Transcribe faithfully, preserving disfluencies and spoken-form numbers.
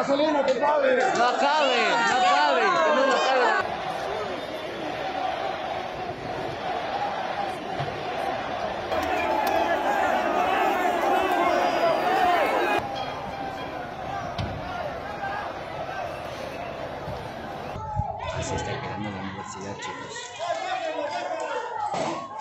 gasolina, que pague. No acabe, no acabe, que no acabe. Así está quedando la universidad, chicos.